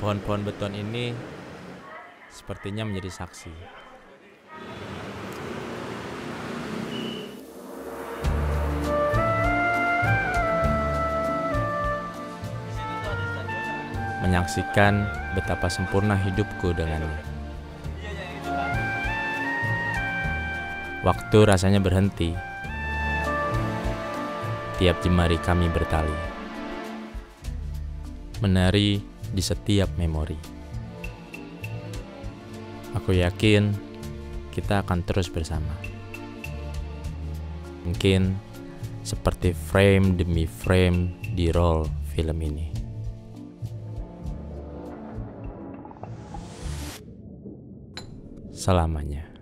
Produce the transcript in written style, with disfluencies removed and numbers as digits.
Pohon-pohon beton ini sepertinya menjadi saksi. Menyaksikan betapa sempurna hidupku dengannya. Waktu rasanya berhenti. Tiap jemari kami bertali. Menari di setiap memori. Aku yakin kita akan terus bersama. Mungkin seperti frame demi frame di roll film ini. Selamanya.